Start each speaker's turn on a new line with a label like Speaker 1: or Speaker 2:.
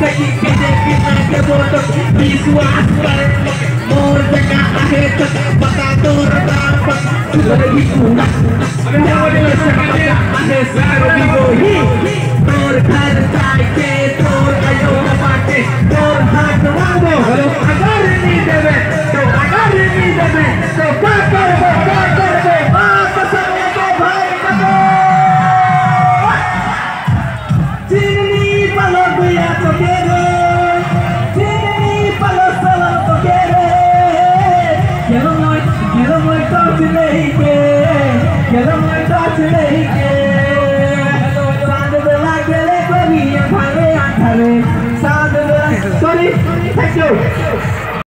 Speaker 1: Kaki kede kita ke botok Visual Mor jaga akhir Patatur tampak Sudah dikurang Akhir selalu digohi Tor kartai ke Tor ayo mapake Tor hak rambo Agar ini debe Agar ini debe Kakar debe Maka sama bahai kato Sini palo guya tokere Sini palo solo tokere Quiero muy touch leike Quiero muy touch leike Sand de la que le corría Pare antare Sand de la Sorry, thank you